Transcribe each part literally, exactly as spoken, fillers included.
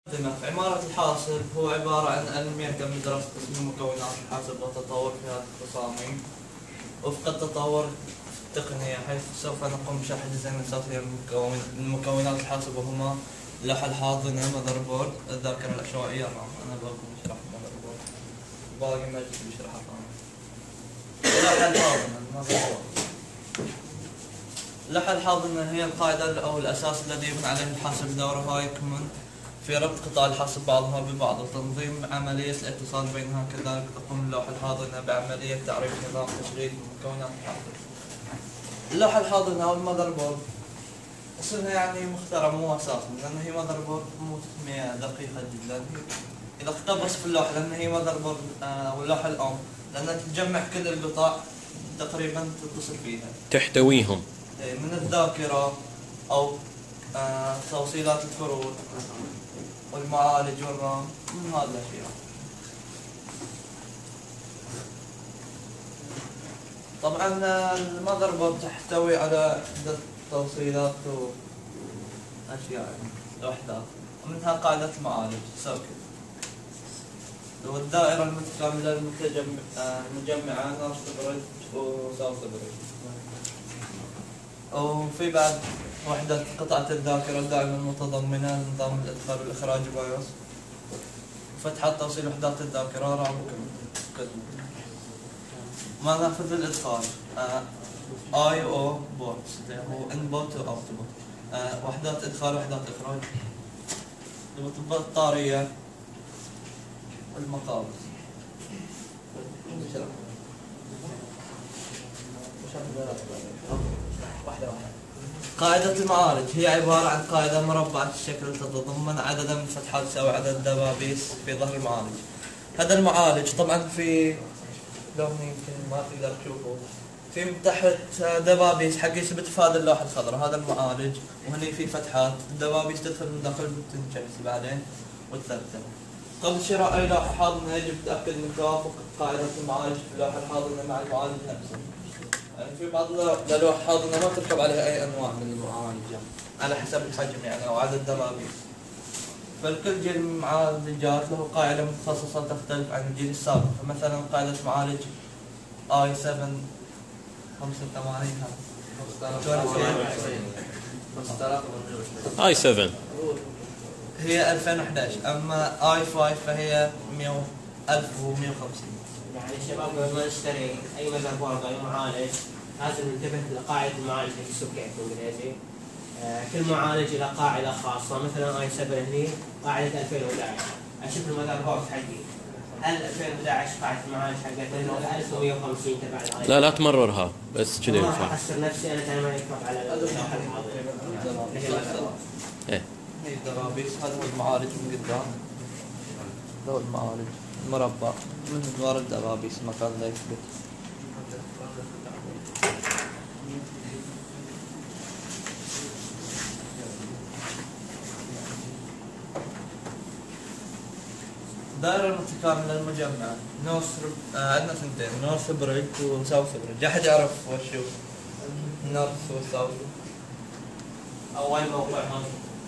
في عمارة الحاسب هو عبارة عن علم يهتم بدراسة تصميم مكونات الحاسب والتطور في هذه التصاميم وفق التطور في التقنية، حيث سوف نقوم بشرح الجزئين الأساسيين من مكونات الحاسب وهما اللوحة الحاضنة، ماذر بورد، الذاكرة العشوائية، الرام. أنا بقوم بشرح الماذر بورد، باقي مجلس بيشرحها الرام. اللوحة الحاضنة، الماذر بورد. اللوحة الحاضنة هي القاعدة أو الأساس الذي يبنى عليه الحاسب. دورها يكمن في ربط قطع الحاسب بعضها ببعض وتنظيم عملية الاتصال بينها. كذلك تقوم اللوحة الحاضنة بعملية تعريف نظام تشغيل مكونات الحاسب. اللوحة الحاضنة أو المذر بورد اسمها يعني مخترع مو أساسا، لأن هي مذر بورد مو تسمية دقيقة جدا. إذا اقتبس في اللوحة لأن هي مذر بورد آه واللوحة الأم لأنها تجمع كل القطع تقريبا تتصل فيها، تحتويهم من الذاكرة أو آه توصيلات الكروت والمعالج والرام، من هذه الأشياء. طبعا المذر بورد تحتوي على عدة توصيلات وأشياء وحدات، ومنها قاعدة المعالج سوكت، والدائرة المتكاملة المجمعة نورث بريدج وساوث بريدج. وفي بعد وحدة قطعة الذاكرة دائما متضمنة نظام الإدخال والإخراج بايوس، وفتحة توصيل وحدات الذاكرة رام وكذا. ما ناخذ الإدخال اي او بورتس اللي هو انبوت واوتبوت، وحدات إدخال وحدات إخراج، البطارية والمقابض. واحدة واحدة. قاعدة المعالج هي عبارة عن قاعدة مربعة الشكل تتضمن عددا من الفتحات تساوي عدد دبابيس في ظهر المعالج. هذا المعالج طبعا في لون يمكن ما تقدر تشوفه، في تحت دبابيس حق يثبت في هذه اللوحة الخضراء. هذا المعالج وهني في فتحات، الدبابيس تدخل من داخل وتنشمس بعدين وتثبت. قبل شراء أي لوحة حاضنة يجب تأكد من توافق قاعدة المعالج في اللوحة الحاضنة مع المعالج نفسه. يعني في بعض اللوح حاضنة ما تركب عليها أي أنواع من المعالجة على حسب الحجم يعني أو عدد دبابيس. فالكل جيل من المعالجات له قاعدة متخصصة تختلف عن الجيل السابق. فمثلا قاعدة معالج آي سبعة خمسة وثمانين اي سبعة هي ألفين وأحد عشر، أما آي خمسة فهي ألف ومئة وخمسين. يعني الشباب قبل ما نشتري اي مذر بورد او اي معالج لازم ننتبه لقاعده المعالج اللي السوكيت بالانجليزي. آه كل معالج له قاعده خاصه، مثلا اي سبعة هني قاعده ألفين وأحد عشر. اشوف المذر بورد حقي هل ألفين وأحد عشر قاعده المعالج حقتي ولا ألف ومئة وخمسين تبع الاي؟ لا لا تمررها بس كذا ما ينفع. احسر نفسي انا ترى ما يكفى على اللوحه الحاضنه. ايه هي الدبابيس. هذا هو المعالج من قدام، هذا هو المعالج مربع من ورا الدبابيس مكان لا يثبت. الدائرة المتكاملة المجمعة نورث آه عندنا ثنتين، نورث بريدج وساوث بريدج. أحد يعرف وشو نورث وساوث؟ اول موقع هون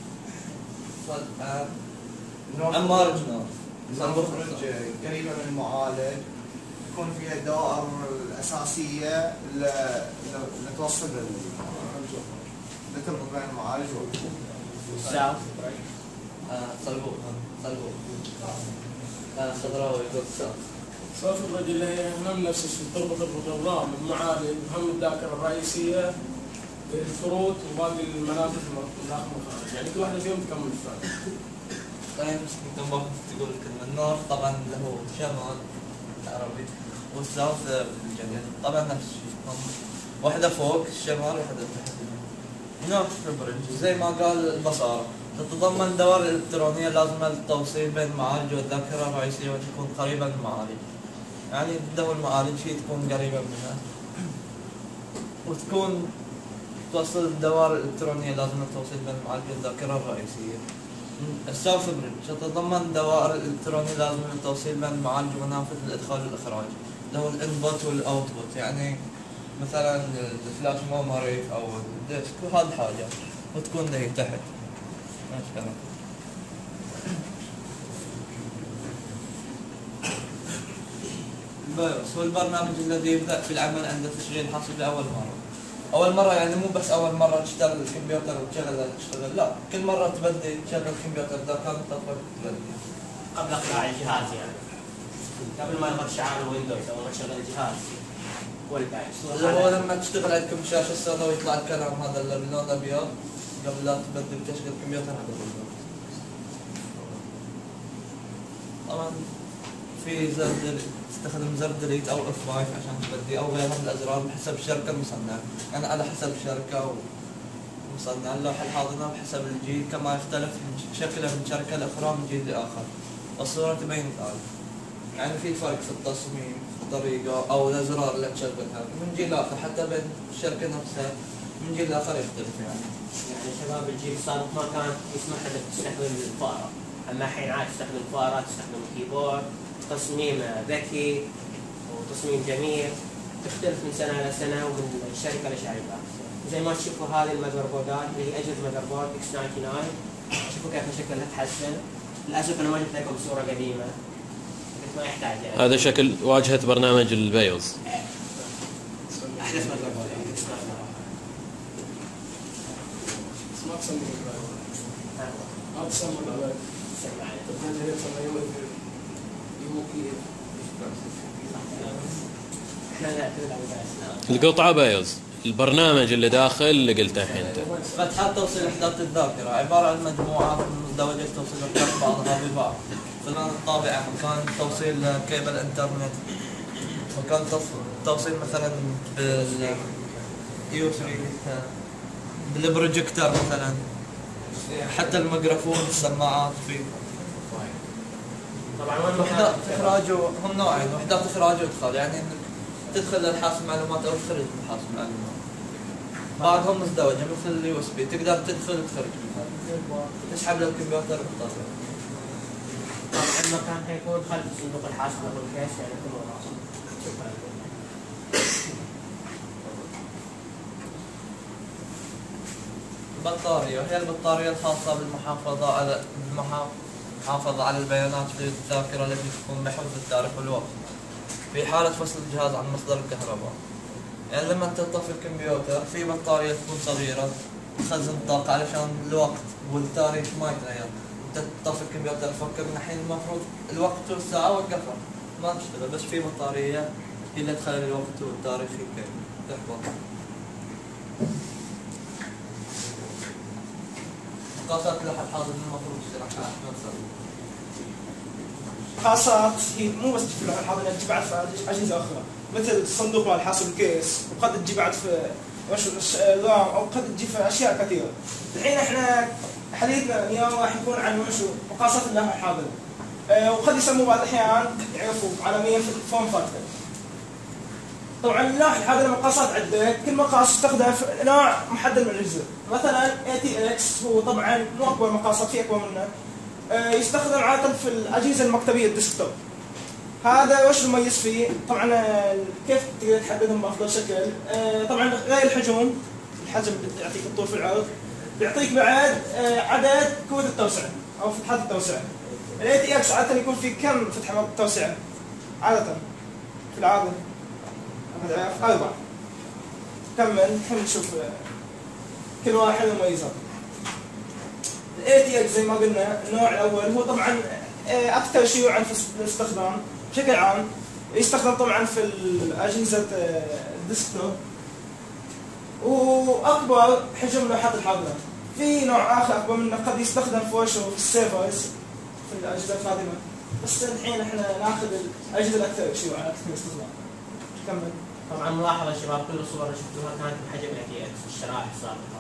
عمارة نورث المخرج قريبة من المعالج، يكون فيها الدوائر الأساسية اللي اللي توصل اللي تربط بين المعالج الساوث صلبوك صلبوك خضراوي يقول الساوث. صوت الرجل اللي هي هم نفس الشيء، تربط الرام بالمعالج هم الذاكرة الرئيسية بالفروت وباقي المنافذ داخل المخارج، يعني كل واحدة فيهم تكمل الثانية. طيب بس كنت باخذ تقول كلمة النورث طبعا اللي هو شمال عربي، والساوث بالجنوب طبعا نفس الشيء، واحدة فوق الشمال واحدة تحت. نورث بريدج زي ما قال البصارة تتضمن دوائر الإلكترونية لازمة للتوصيل بين المعالج والذاكرة الرئيسية وتكون قريبة من المعالج. يعني بدو المعالج شيء تكون قريبة منها، وتكون توصل الدوائر الإلكترونية لازمة للتوصيل بين المعالج والذاكرة الرئيسية. الساوث بريدج تتضمن دوائر الإلكترونية لازمة للتوصيل بين المعالج ومنافذ الإدخال والإخراج اللي هو الإنبوت والأوتبوت، يعني مثلا الفلاش ميموري أو الديسك وهذه الحاجة، وتكون هي تحت. ما شاء الله. البايوس هو البرنامج الذي يبدأ في العمل عند تشغيل الحاسوب لأول مرة. أول مرة يعني مو بس أول مرة تشتغل الكمبيوتر وتشغل تشتغل، لا، كل مرة تبدي تشغل الكمبيوتر إذا كان تطبيق تبدي. قبل اقلاع الجهاز يعني قبل ما يظهر شعار ويندوز او ما تشغل الجهاز والبايوس. هو لما تشتغل عندكم شاشة سوداء ويطلع الكلام هذا اللي باللون الأبيض قبل لا تبدي تشغل الكمبيوتر هذا باللون. طبعا في زر تستخدم زر ديليت او اف خمسة عشان تبدي او غيرها من الازرار بحسب الشركه المصنعه، يعني على حسب الشركه ومصنع اللوحه الحاضنه بحسب الجيل كما يختلف شكله من شركه لاخرى من جيل لاخر. الصوره تبين ذلك. يعني في فرق في التصميم في الطريقه او الازرار اللي تشغلها من جيل لاخر، حتى بين الشركه نفسها من جيل لاخر يختلف يعني. يعني شباب الجيل السابق ما كان يسمح لك تستخدم الفاره، اما الحين عاد تستخدم الفاره، تستخدم الكيبورد، تصميم ذكي وتصميم جميل، تختلف من سنه الى سنه ومن الشركه لشركه. زي ما تشوفوا هذه المذر بوردات اللي هي اجهزه مذر بورد اكس تسعة وتسعين، شوفوا كيف شكلها تحسن. للاسف انا ما جبت لكم صوره قديمه، قلت ما يحتاج يعني. هذا شكل واجهة برنامج البايوس. احدث مذر بورد ما تسمى ما تسمى احنا نعتمد على البايوس. القطعة بايوس، البرنامج اللي داخل اللي قلته الحين انت. فتحات توصيل احداث الذاكره عباره عن مجموعات من مزدوجه توصيل احداث بعضها ببعض. مثلا الطابعه مكان توصيل كيبل انترنت، مكان توصيل مثلا بال يو اس بي بالبروجيكتور مثلا، حتى الميكروفون السماعات فيه. طبعا وين وحدات اخراج هم نوعين، وحدات اخراج وادخال، يعني انك تدخل للحاسب معلومات او تخرج من الحاسب معلومات. بعضهم مزدوجه مثل اليو اس بي، تقدر تدخل وتخرج منها، تسحب للكمبيوتر بالطريقه. طبعا المكان حيكون خلف صندوق الحاسب او الكيس يعني كله راسه. البطاريه هي البطاريه الخاصه بالمحافظه على المحافظه على البيانات في الذاكره التي تقوم بحفظ التاريخ والوقت في حاله فصل الجهاز عن مصدر الكهرباء. يعني لما تطفي الكمبيوتر في بطاريه تكون صغيره تخزن طاقه علشان الوقت والتاريخ ما يتغير. انت تطفي الكمبيوتر تفكر ان الحين المفروض الوقت والساعه وقفها ما تشتغل، بس في بطاريه هي اللي تخلي الوقت والتاريخ يحفظ. مقاسات اللوحه الحاضنه المفروض تشرحها نفسها. خاصات هي مو بس تجيب اللوحه الحاضنه، تجي بعد في اجهزه اخرى مثل الصندوق مال حاسب الكيس، وقد تجي بعد في او قد تجي في اشياء كثيره. الحين احنا حديثنا اليوم راح يكون عن وشو مقاسات اللوحه الحاضنه. أه وقد يسموه بعض الاحيان يعرفوا عالميا في الفورم فاكتور. طبعا اللوحه الحاضنه مقاسات عده، كل مقاس يستخدم في نوع محدد من الاجهزه. مثلا اي تي اكس هو طبعا مو اكبر مقاسات، في اكبر منه. أه يستخدم عاده في الاجهزه المكتبيه الديسكتوب. هذا وش المميز فيه؟ طبعا كيف تقدر تحددهم بافضل شكل؟ أه طبعا غير الحجم، الحجم يعطيك الطول في العرض، بيعطيك بعد أه عدد كود التوسعه او فتحات التوسعه. الاي تي اكس عاده يكون في كم فتحه توسعه؟ عاده في العاده أربعة. كمل الحين نشوف كل واحد مميزاته. الاي تي اكس زي ما قلنا النوع الاول هو طبعا اكثر شيوعا في الاستخدام بشكل عام، يستخدم طبعا في الاجهزه الديسكتوب، واكبر حجم لوحات الحاضنه. في نوع اخر اكبر منه قد يستخدم في وشو في السيرفرز في الاجهزه الخادمه، بس الحين احنا ناخذ الاجهزه الاكثر شيوعا اكثر استخدام. كمل. طبعا ملاحظه شباب كل الصور اللي شفتوها كانت بحجم اي تي اكس الشرائح السابقه.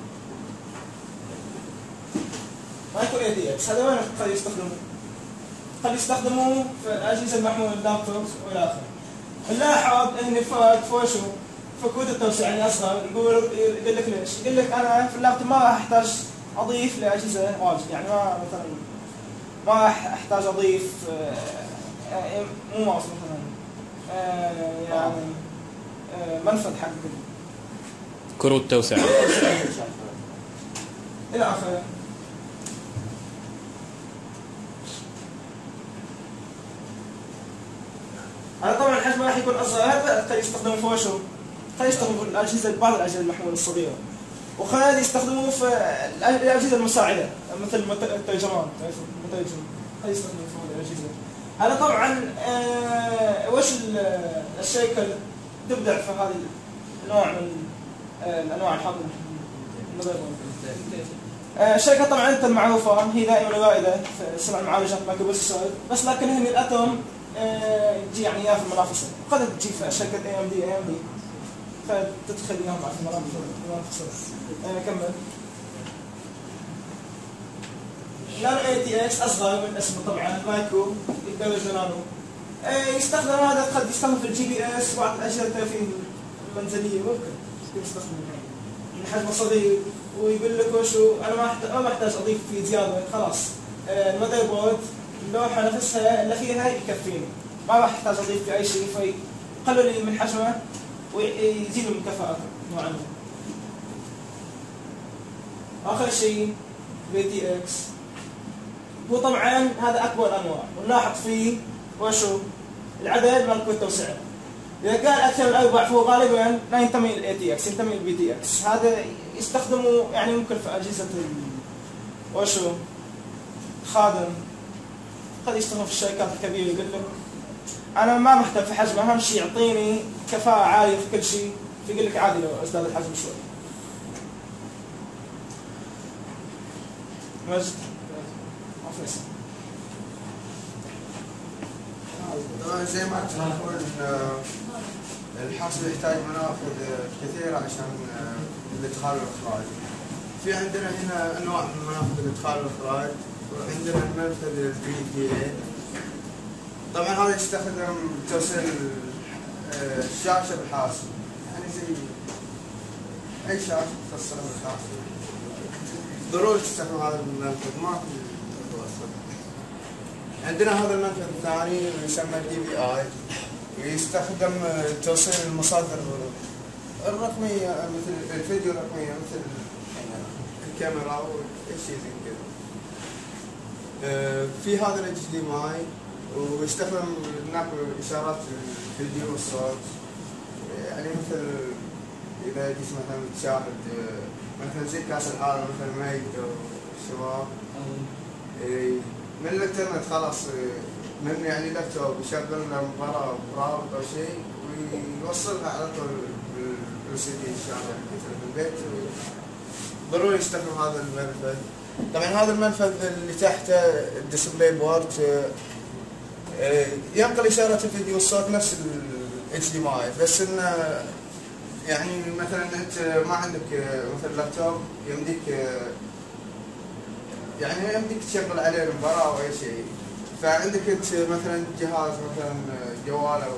ما يكون اي تي اكس، هذا وين قد يستخدموه؟ قد يستخدموه في الاجهزه المحموله اللابتوب والى اخره. نلاحظ ان في فوشو في كود التوسيع يعني اصغر، يقول يقول لك ليش؟ يقول لك انا في اللابتوب ما راح احتاج اضيف لاجهزه واجد، يعني ما مثلا ما راح احتاج اضيف مو ماوس مثلا يعني منفذ حق كروت توسعه الى اخره. هذا طبعا راح يكون اصغر. هذا قد يستخدموا في وشو؟ قد يستخدموا في الاجهزه، بعض الاجهزه المحموله الصغيره، وقد يستخدموه في الاجهزه المساعده مثل الترجمان، المترجم قد يستخدموا في هذه الاجهزه. هذا طبعا آه وش الشركه تبدع في هذه النوع من آه الانواع الحاضره آه الشركه طبعا انت المعروفه هي دائما رائده في صنع معالجات مايكرو بروسيسور، بس لكن هي الاتوم آه تجي يعني اياها في المنافسه، قد تجي في شركه اي ام دي اي ام دي فتدخل اياها مع المنافسه. آه كمل. نانو اي تي اكس اصغر من اسمه طبعا، مايكرو يدرج نانو. آه يستخدم هذا، قد يستخدم في الجي بي اس وبعض الاجهزه الترفيه المنزليه، ممكن يستخدم من حجمه صغير، ويقول لك وشو انا ما ما احتاج اضيف فيه زياده، خلاص آه المذر بورد اللوحه نفسها اللي فيها يكفيني، ما راح احتاج اضيف فيه اي شيء، فيقلل لي من حجمه ويزيد من كفاءته نوعا ما. اخر شيء في تي اكس، هو طبعا هذا اكبر الانواع، ونلاحظ فيه وشو العدد مال التوسعه. اذا كان اكثر من اربع فهو غالبا لا ينتمي للاي تي اكس، ينتمي للبي تي اكس. هذا يستخدموا يعني ممكن في اجهزه وشو خادم، قد يستخدموا في الشركات الكبيره، يقول لك انا ما مهتم في حجمه، اهم شيء يعطيني كفاءه عاليه في كل شيء، فيقول لك عادي لو ازداد الحجم شوي. مجد طبعا زي ما تعرفون الحاسب يحتاج منافذ كثيرة عشان الادخال والاخراج. في عندنا هنا انواع من منافذ الادخال والاخراج، وعندنا المنفذ البي دي اي. طبعا هذا يستخدم توصيل الشاشة بالحاسب، يعني زي اي شاشة توصلها بالحاسب. ضروري تستخدم هذا المنفذ، ما في. عندنا هذا المنفذ الثاني يسمى دي بي اي، ويستخدم توصيل المصادر الرقميه مثل الفيديو الرقميه مثل الكاميرا واي شيء زي كذا. في هذا الاتش دي ام اي، ويستخدم نقل اشارات الفيديو والصوت، يعني مثل اذا جيت مثلا تشاهد مثلا زي كاس العالم مثل ميت والشباب من الانترنت، خلاص من يعني لابتوب يشغل له مباراة برابط او شيء ويوصلها على طول بالسي دي الشاشة في البيت. ضروري يستخدم هذا المنفذ. طبعا هذا المنفذ اللي تحته الديسبلاي بورد ينقل اشارة الفيديو والصوت نفس ال اتش دي ام اي، بس انه يعني مثلا انت ما عندك مثل لابتوب يمديك يعني يمديك تشغل عليه المباراة او اي شيء، فعندك انت مثلا جهاز مثلا جوال او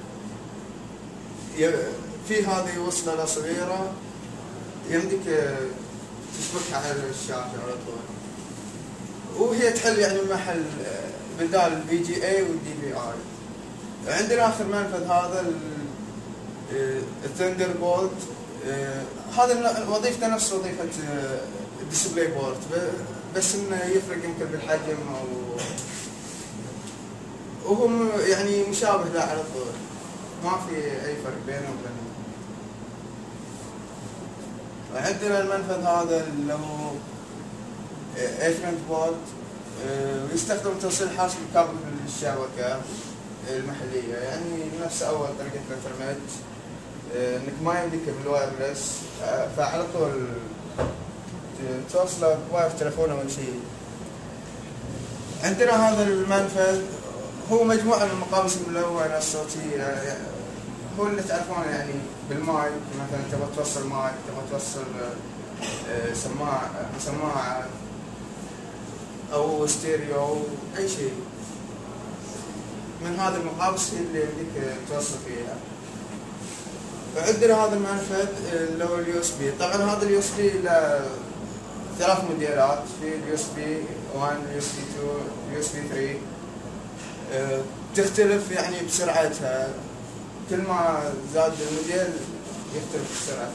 في هذه وصلة صغيرة يمديك تشبكها على الشاشة على طول، وهي تحل يعني محل بدال البي جي اي والدي بي اي. عندنا اخر منفذ هذا الثندر بولت، هذا وظيفته نفس وظيفة الديسبلاي بورد، بس انه يفرق يمكن بالحجم او وهم يعني مشابه له على طول، ما في اي فرق بينه وبينه. وعندنا المنفذ هذا اللي هو ايثرنت بورد، ويستخدم توصيل حاسب كابل الشبكة المحلية، يعني نفس اول طريقة الانترنت، انك ما يمديك بالوايرلس، فعلى طول توصله بواير تليفون او شيء. عندنا هذا المنفذ هو مجموعة من المقابس الملونة الصوتية، يعني هو اللي تعرفونه يعني بالمايك، مثلا تبغى توصل مايك، تبغى توصل سماعة سماعة أو ستيريو أي شيء من هذه المقابس اللي يمديك توصل فيها. وعندنا هذا المنفذ اللي هو اليو اس بي. طبعا هذا اليو اس بي له ثلاث موديلات، في اليو اس بي واحد، اليو اس بي اثنين، اليو اس بي ثلاثة. أه تختلف يعني بسرعتها، كل ما زاد الموديل يختلف بسرعتها.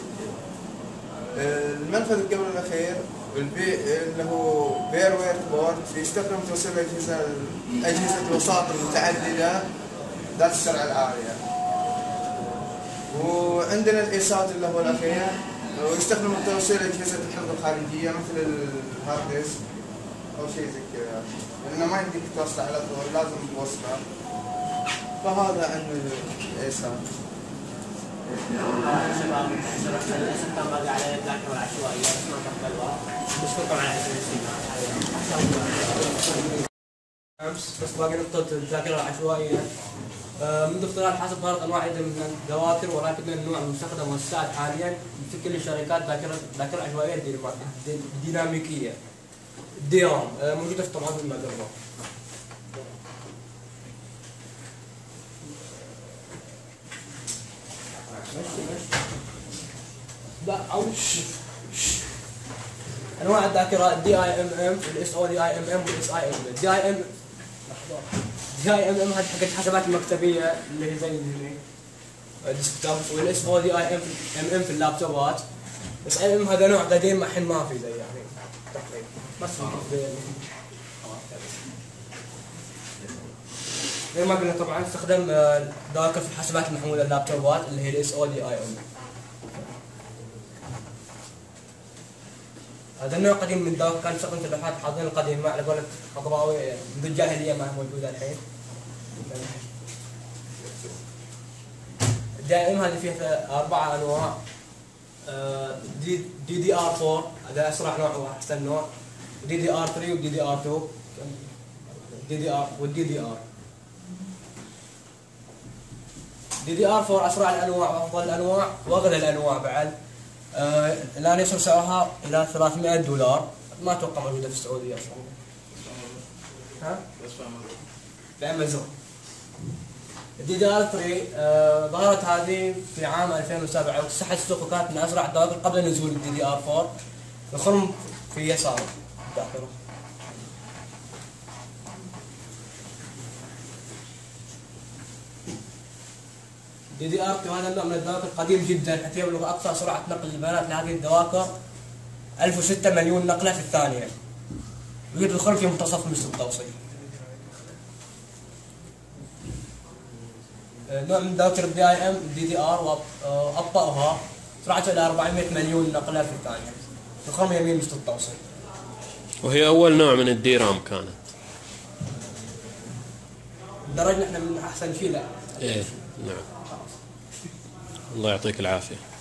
أه المنفذ قبل الاخير اللي هو بير وير بورد، يستخدم توصيل اجهزه اجهزه الوساط المتعدده ذات السرعه العاليه. وعندنا الايسات اللي هو الاخير، ويستخدم التوصيل اجهزه الحفظ الخارجيه مثل الهارد ديسك او شيء زي كذا، لانه ما يمديك توصله على طول، لازم توصله. فهذا عن الايسات. شباب للاسف كان باقي على الذاكره العشوائيه بس ما كملوها. نشكركم على حسن الاستماع. امس بس باقي نقطه الذاكره العشوائيه. منذ اختراع الحاسب ظهرت انواع عديده من الذواكر، ولكن النوع المستخدم والسائد حاليا في كل الشركات ذاكره ذاكره عشوائيه ديناميكيه دي رام، موجوده في طبعات المذرة. لا اوش انواع الذاكره الدي اي ام ام، الاس او دي اي ام ام والاس اي ام. الدي اي ام دي اي ام ام هذه حق الحسابات المكتبيه اللي هي زي الديسكتوب، والاس او دي اي ام ام ام في اللابتوبات. الاس اي ام هذا نوع قديم الحين ما في زي يعني تقريبا بس زي ما قلنا طبعا استخدم ذاكره في الحسابات المحموله اللابتوبات اللي هي الاس او دي اي ام. هذا النوع قديم من ذاك، كان يستخدم في اللوحات الحاضنين القديمه على قولة خضراوي منذ الجاهليه ما هي موجوده الحين. الدائم هذه فيها اربعه انواع. دي دي دي ار أربعة هذا اسرع نوع واحسن نوع، دي دي ار ثلاثة ودي دي ار اثنين، دي دي ار والدي دي ار. دي دي ار أربعة اسرع الانواع وافضل الانواع واغلى الانواع بعد. آه الان يصل سعرها الى ثلاثمئة دولار، ما اتوقع موجوده في السعوديه اصلا. ها؟ في امازون. الدي دي ار ثلاثة آه ظهرت هذه في عام ألفين وسبعة واكتسحت السوق وكانت من اسرع الذواكر قبل نزول الدي دي ار أربعة. الخرم في يسار الذاكره. دي دي ار هذا النوع من الذواكر قديم جدا، حتى يبلغ اقصى سرعه نقل البيانات لهذه الذواكر ألف وستة مليون نقله في الثانيه. يوجد الخرم في منتصف مجلس التوصيل. نوع من ذواكر الدي اي ام الدي دي ار وابطاها سرعته الى أربعمئة مليون نقله في الثانيه. الخرم يمين مجلس التوصيل. وهي اول نوع من الدي رام كانت. درجنا احنا من احسن شيء لا. ايه نعم. الله يعطيك العافيه.